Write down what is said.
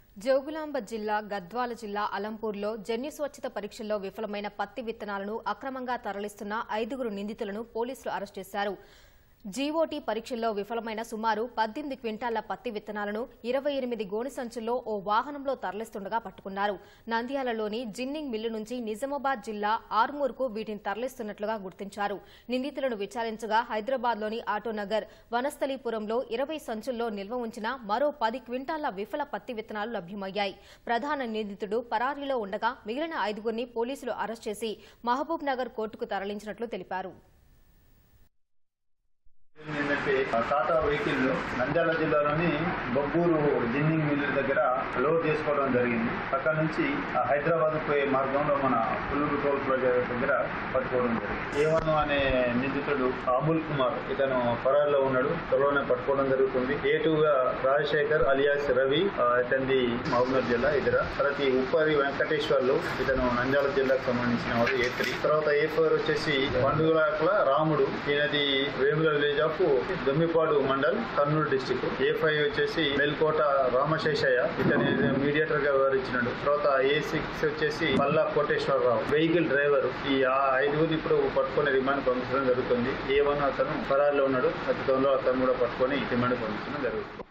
జోగులాంబ జిల్లా గద్వాల జిల్లా అలంపూర్లో జన్యు స్వచ్ఛత పరీక్షల్లో విఫలమైన పత్తి విత్తనాలను అక్రమంగా తరలిస్తున్న 5 నిందితులను పోలీసులు అరెస్ట్ చేశారు. జీఓటీ పరీక్షల్లో విఫలమైన సుమారు 18 క్వింటాళ్ల పత్తి విత్తనాలను 28 గోనె సంచుల్లో ఓ వాహనంలో తరలిస్తుండగా పట్టుకున్నారు. నంద్యాలలోని జిన్నింగ్ మిల్లు నుంచి నిజామాబాద్ జిల్లా ఆర్మూర్కు వీటిని తరలిస్తున్నట్లుగా గుర్తించారు. నిందితులను విచారించగా హైదరాబాద్లోని ఆటోనగర్ వనస్థలీపురంలో 20 సంచుల్లో నిల్వ ఉంచిన మరో 10 క్వింటాళ్ల విఫల పత్తి విత్తనాలు లభ్యమయ్యాయి. ప్రధాన నిందితుడు పరారీలో ఉండగా మిగిలిన 5గురిని పోలీసులు అరెస్ట్ చేసి మహబూబ్ నగర్ కోర్టుకు తరలించినట్లు తెలిపారు. టాటా వెహికల్ నంద్యాల జిల్లాలోని బొబ్బూరు జిన్నింగ్ మిల్ దగ్గర లోడ్ చేసుకోవడం జరిగింది. అక్కడ నుంచి హైదరాబాద్ పోయే మార్గంలో మన పుల్లూరు టోల్ ప్లాజా దగ్గర పట్టుకోవడం జరిగింది. A1 అనే నిందితుడు అమూల్ కుమార్ ఇతను పరారులో ఉన్నాడు. త్వరలోనే పట్టుకోవడం జరుగుతుంది. A2గా రాజశేఖర్ అలియాస్ రవి ఇతని మహబూబ్నగర్ జిల్లా ఇతర. తర్వాత ఉప్పరి వెంకటేశ్వర్లు ఇతను నంద్యాల జిల్లాకు సంబంధించిన వాడు A3. తర్వాత A4 వచ్చేసి పండుగల రాముడు ఈయనది Vemula village Dommipadu mandal Kurnool district. A5 వచ్చేసి మెల్కోట రామశేషయ్య ఇతని మీడియేటర్ గా వివరించినాడు. తర్వాత A6 వచ్చేసి పల్లా కోటేశ్వరరావు వెహికల్ డ్రైవర్. ఈ 5గురిని ఇప్పుడు పట్టుకుని రిమాండ్ పంపించడం జరుగుతుంది. A1 అతను పరారిలో ఉన్నాడు. అతి త్వరలో అతను కూడా పట్టుకుని రిమాండ్ పంపించడం జరుగుతుంది.